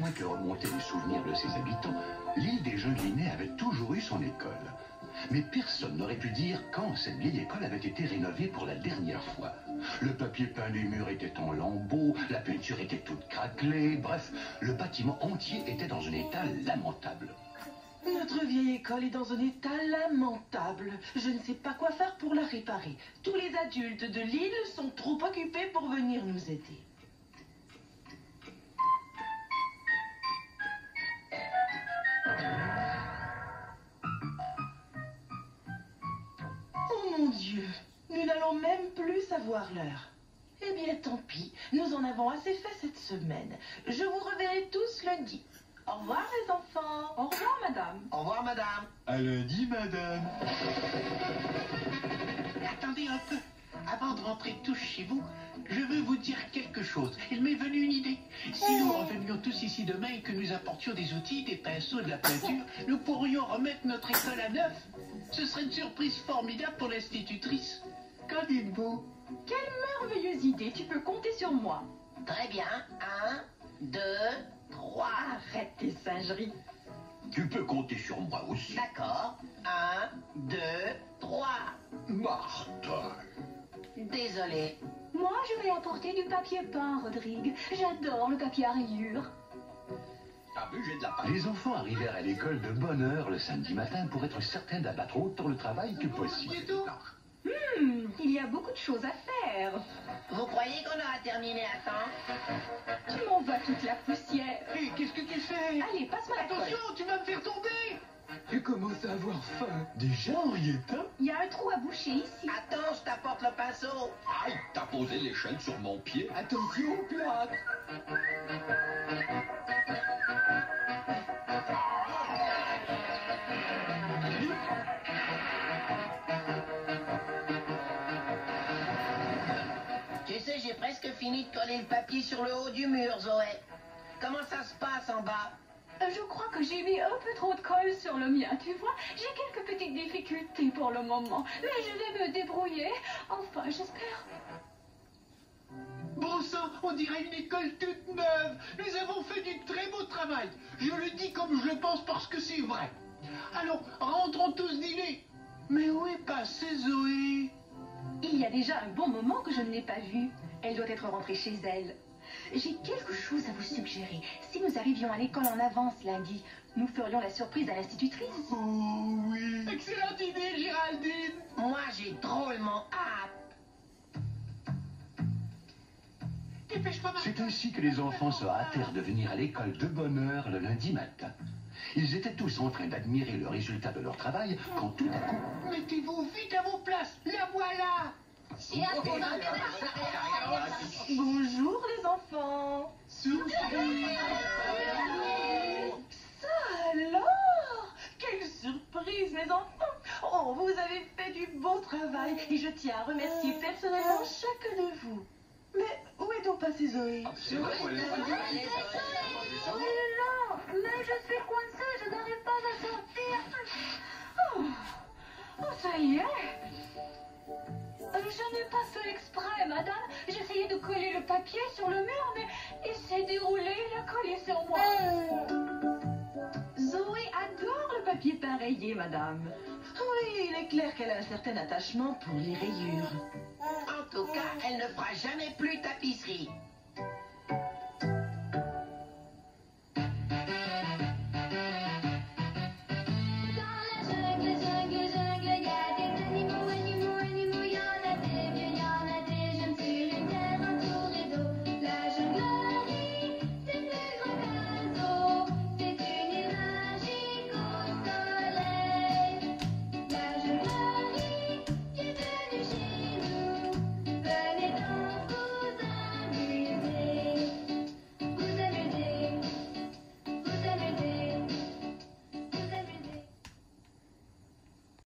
loin que remontaient les souvenirs de ses habitants, l'île des Junglinais avait toujours eu son école. Mais personne n'aurait pu dire quand cette vieille école avait été rénovée pour la dernière fois. Le papier peint des murs était en lambeaux, la peinture était toute craquelée, bref, le bâtiment entier était dans un état lamentable. Notre vieille école est dans un état lamentable. Je ne sais pas quoi faire pour la réparer. Tous les adultes de l'île sont trop occupés pour venir nous aider. Oh mon Dieu, nous n'allons même plus savoir l'heure. Eh bien, tant pis, nous en avons assez fait cette semaine. Je vous reverrai tous lundi. Au revoir les enfants. Au revoir madame. Au revoir madame. À lundi, madame. Attendez un peu. Avant de rentrer tous chez vous, je veux vous dire quelque chose. Il m'est venu une idée. Si nous revenions tous ici demain et que nous apportions des outils, des pinceaux, de la peinture, nous pourrions remettre notre école à neuf. Ce serait une surprise formidable pour l'institutrice. Qu'en dites-vous? Quelle merveilleuse idée, tu peux compter sur moi. Très bien. 1, 2, 3. Arrête tes singeries. Tu peux compter sur moi aussi. D'accord. 1, 2, 3. Martha. Désolé. Moi, je vais apporter du papier peint, Rodrigue. J'adore le papier à rayures. J'ai de la paille. Les enfants arrivèrent à l'école de bonne heure le samedi matin pour être certains d'abattre autant le travail que possible. Il y a beaucoup de choses à faire. Vous croyez qu'on aura terminé à temps? Tu m'en vas toute la poussière. Hé, qu'est-ce que tu fais? Allez, passe-moi la colle. Attention, tu vas me faire tomber. Tu commences à avoir faim. Déjà, Henrietta? Il y a un trou à boucher ici. Attends, je t'apporte le pinceau. Aïe, t'as posé l'échelle sur mon pied. Attention au plâtre. Tu sais, j'ai presque fini de coller le papier sur le haut du mur, Zoé. Comment ça se passe en bas? Je crois que j'ai mis un peu trop de colle sur le mien, tu vois. J'ai quelques petites difficultés pour le moment, mais je vais me débrouiller. Enfin, j'espère. Bon sang, on dirait une école toute neuve. Nous avons fait du très beau travail. Je le dis comme je le pense parce que c'est vrai. Alors, rentrons tous dîner. Mais où est passée Zoé? Il y a déjà un bon moment que je ne l'ai pas vue. Elle doit être rentrée chez elle. J'ai quelque chose à vous suggérer. Si nous arrivions à l'école en avance lundi, nous ferions la surprise à l'institutrice. Oh oui. Excellente idée, Géraldine. Moi, j'ai drôlement hâte. Dépêche-toi, Martha. C'est ainsi que les enfants se hâtèrent de venir à l'école de bonne heure le lundi matin. Ils étaient tous en train d'admirer le résultat de leur travail quand tout à coup... Mettez-vous vite à vos places. La voilà. Bonjour les enfants. Ça alors? Quelle surprise mes enfants. Oh, vous avez fait du beau travail et je tiens à remercier personnellement chacun de vous. Mais où est donc passée Zoé? C'est vrai, elle est Oh là, mais je suis coincée, je n'arrive pas à sortir. Oh, ça y est. Je n'ai pas fait exprès, madame. J'essayais de coller le papier sur le mur, mais il s'est déroulé, il a collé sur moi. Zoé adore le papier peint rayé, madame. Oui, il est clair qu'elle a un certain attachement pour les rayures. En tout cas, elle ne fera jamais plus tapisserie.